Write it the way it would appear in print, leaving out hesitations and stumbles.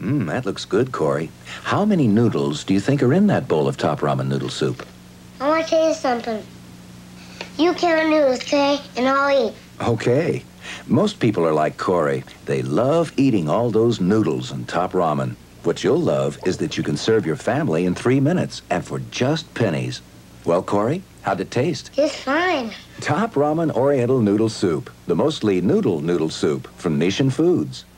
That looks good, Corey. How many noodles do you think are in that bowl of top ramen noodle soup? I want to tell you something. You count noodles, okay? And I'll eat. Okay. Most people are like Corey. They love eating all those noodles and top ramen. What you'll love is that you can serve your family in 3 minutes and for just pennies. Well, Corey, how'd it taste? It's fine. Top Ramen Oriental Noodle Soup, the mostly noodle soup from Nation Foods.